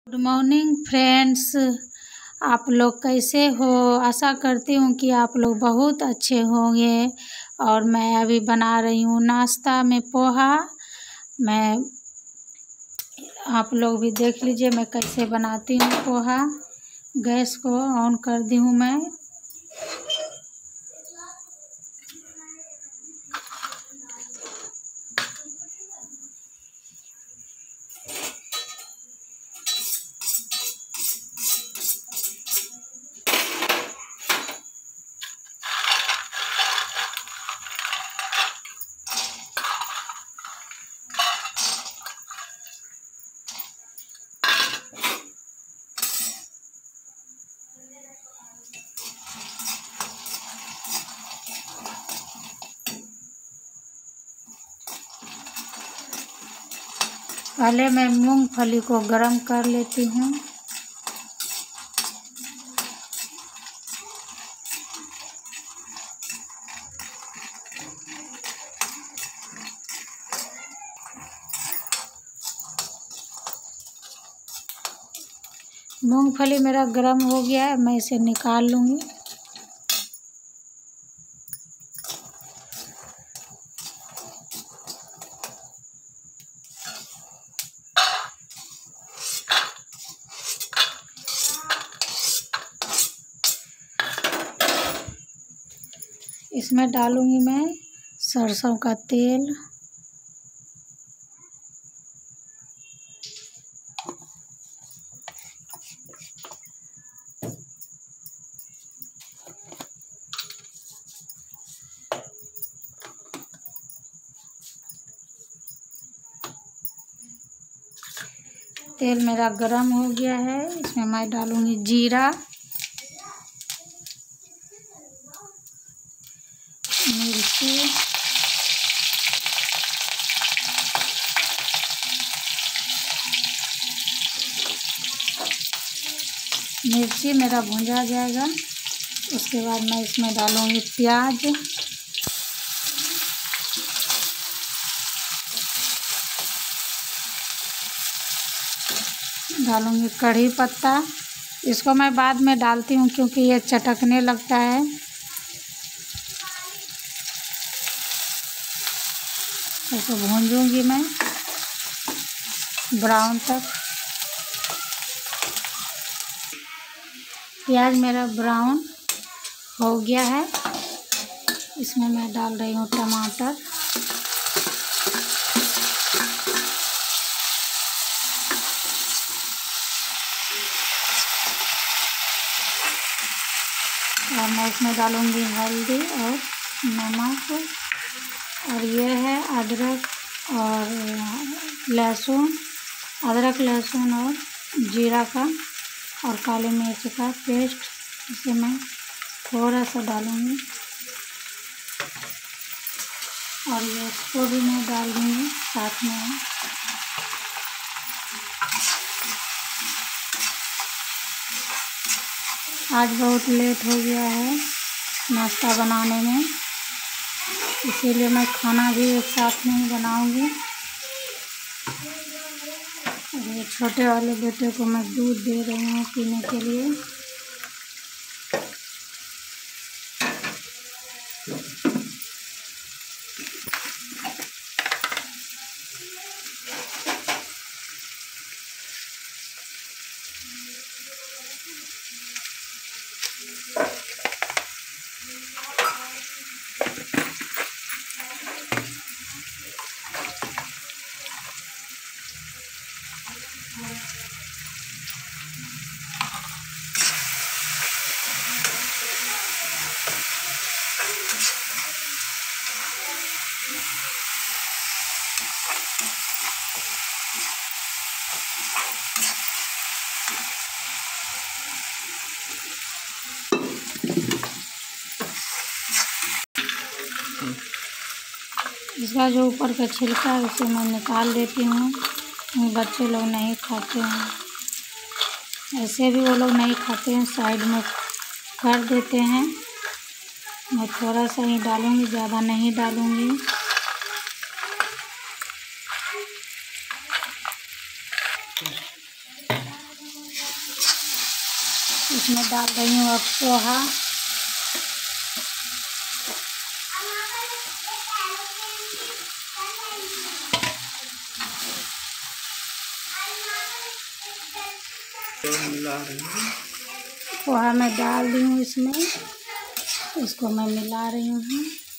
Good morning friends. आप लोग कैसे हो? आशा करती हूँ कि आप लोग बहुत अच्छे होंगे। और मैं अभी बना रही हूँ नाश्ता में पोहा। आप लोग भी देख लीजिए मैं कैसे बनाती हूँ पोहा। गैस को ऑन कर दी हूँ मैं। पहले मैं मूंगफली को गरम कर लेती हूँ। मूंगफली मेरा गरम हो गया है, मैं इसे निकाल लूँगी। इसमें डालूँगी मैं सरसों का तेल। तेल मेरा गरम हो गया है, इसमें मैं डालूँगी जीरा, मिर्ची, मिर्ची मेरा भुंजा जाएगा। उसके बाद मैं इसमें डालूँगी प्याज, डालूँगी कढ़ी पत्ता। इसको मैं बाद में डालती हूँ क्योंकि ये चटकने लगता है। इसको भूंजूंगी मैं ब्राउन तक। प्याज मेरा ब्राउन हो गया है, इसमें मैं डाल रही हूँ टमाटर। और मैं इसमें डालूँगी हल्दी और नमक। और ये है अदरक और लहसुन, अदरक लहसुन और जीरा का और काली मिर्च का पेस्ट। इसे मैं थोड़ा सा डालूँगी और ये इसको भी मैं डाल दूँगी साथ में। आज बहुत लेट हो गया है नाश्ता बनाने में, इसीलिए मैं खाना भी एक साथ नहीं बनाऊंगी। और ये छोटे वाले बेटे को मैं दूध दे रही हूँ पीने के लिए। इसका जो ऊपर का छिलका है उसे मैं निकाल देती हूँ। बच्चे लोग नहीं खाते हैं, ऐसे भी वो लोग नहीं खाते हैं, साइड में कर देते हैं। मैं थोड़ा सा ही डालूँगी, ज़्यादा नहीं डालूँगी। इसमें डाल रही हूँ अब पोहा। पोहा मैं डाल दी हूँ इसमें, इसको मैं मिला रही हूँ।